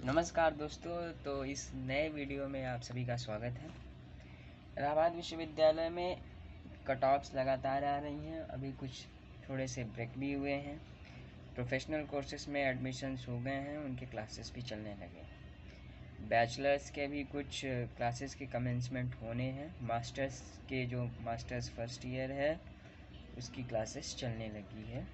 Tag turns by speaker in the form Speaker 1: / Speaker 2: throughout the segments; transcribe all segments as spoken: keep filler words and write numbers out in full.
Speaker 1: नमस्कार दोस्तों। तो इस नए वीडियो में आप सभी का स्वागत है। इलाहाबाद विश्वविद्यालय में कट ऑफ्स लगातार आ रही हैं। अभी कुछ थोड़े से ब्रेक भी हुए हैं। प्रोफेशनल कोर्सेज में एडमिशन्स हो गए हैं, उनके क्लासेस भी चलने लगे। बैचलर्स के भी कुछ क्लासेस के कमेंसमेंट होने हैं। मास्टर्स के जो मास्टर्स फर्स्ट ईयर है उसकी क्लासेस चलने लगी है।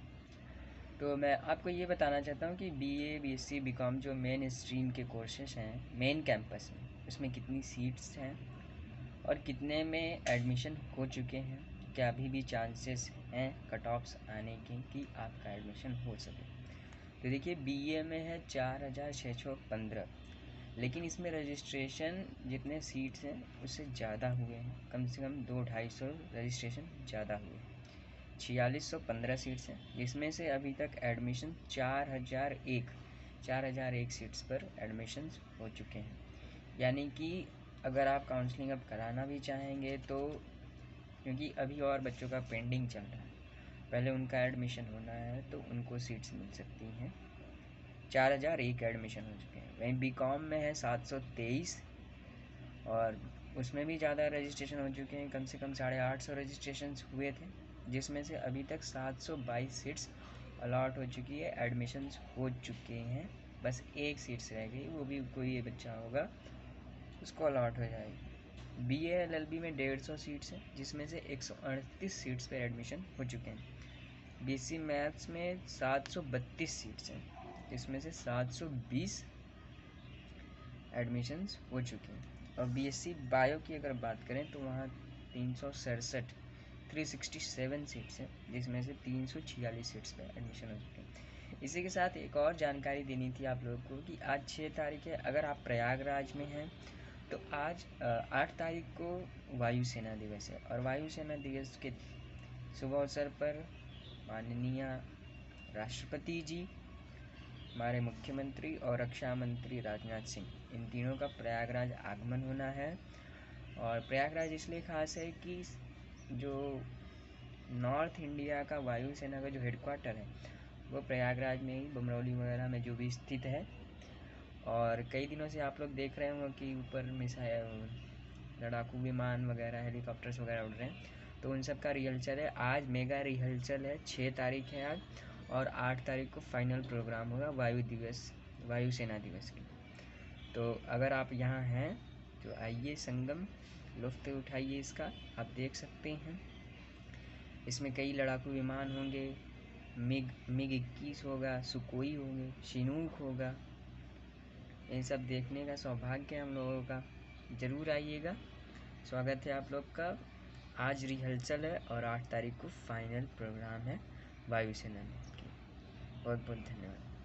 Speaker 1: तो मैं आपको ये बताना चाहता हूँ कि बीए, बीएससी, बीकॉम जो मेन स्ट्रीम के कोर्सेज हैं मेन कैंपस में, उसमें कितनी सीट्स हैं और कितने में एडमिशन हो चुके हैं। क्या अभी भी चांसेस हैं कट ऑफ्स आने के कि आपका एडमिशन हो सके। तो देखिए, बीए में है चार हज़ार छः सौ पंद्रह, लेकिन इसमें रजिस्ट्रेशन जितने सीट्स हैं उससे ज़्यादा हुए हैं। कम से कम दो ढाई सौ रजिस्ट्रेशन ज़्यादा हुए हैं। छियालीस सौ पंद्रह सीट्स हैं, जिसमें से अभी तक एडमिशन चार हज़ार एक चार हज़ार एक सीट्स पर एडमिशन्स हो चुके हैं। यानी कि अगर आप काउंसलिंग अब कराना भी चाहेंगे तो, क्योंकि अभी और बच्चों का पेंडिंग चल रहा है, पहले उनका एडमिशन होना है तो उनको सीट्स मिल सकती हैं। चार हज़ार एक एडमिशन हो चुके हैं। वहीं बी कॉम में है सात सौ तेईस और उसमें भी ज़्यादा रजिस्ट्रेशन हो चुके हैं। कम से कम साढ़े आठ सौ रजिस्ट्रेशन हुए थे, जिसमें से अभी तक सात सौ बाईस सीट्स अलॉट हो चुकी है, एडमिशन्स हो चुके हैं। बस एक सीट्स रह गई, वो भी कोई बच्चा होगा उसको अलॉट हो जाएगी। B A L L B में डेढ़ सौ सीट्स हैं, जिसमें से एक सौ अड़तीस सीट्स पर एडमिशन हो चुके हैं। बी एस सी मैथ्स में सात सौ बत्तीस सीट्स हैं, जिसमें से सात सौ बीस एडमिशन्स हो चुके हैं। और बी एस सी बायो की अगर बात करें तो वहाँ तीन सौ सड़सठ थ्री सिक्सटी सेवन सीट्स हैं, जिसमें से तीन सौ छियालीस सीट्स पे एडमिशन हो चुके हैं। इसी के साथ एक और जानकारी देनी थी आप लोगों को कि आज छः तारीख है। अगर आप प्रयागराज में हैं तो आज आठ तारीख को वायुसेना दिवस है, और वायुसेना दिवस के शुभ अवसर पर माननीय राष्ट्रपति जी, हमारे मुख्यमंत्री और रक्षा मंत्री राजनाथ सिंह, इन तीनों का प्रयागराज आगमन होना है। और प्रयागराज इसलिए खास है कि जो नॉर्थ इंडिया का वायुसेना का जो हेडक्वार्टर है वो प्रयागराज में ही, बमरौली वगैरह में जो भी स्थित है। और कई दिनों से आप लोग देख रहे होंगे कि ऊपर मिसाइल, लड़ाकू विमान वगैरह, हेलीकॉप्टर्स वगैरह उड़ रहे हैं, तो उन सब का रिहर्सल है। आज मेगा रिहर्सल है, छः तारीख है आज, और आठ तारीख को फाइनल प्रोग्राम होगा वायु दिवस, वायुसेना दिवस की। तो अगर आप यहाँ हैं तो आइए, संगम लुत्फ़ उठाइए इसका। आप देख सकते हैं इसमें कई लड़ाकू विमान होंगे, मिग मिग इक्कीस होगा, सुकोई होंगे, चिनूक होगा। ये सब देखने का सौभाग्य है हम लोगों का। ज़रूर आइएगा, स्वागत है आप लोग का। आज रिहर्सल है और आठ तारीख को फाइनल प्रोग्राम है वायुसेना में। बहुत बहुत धन्यवाद।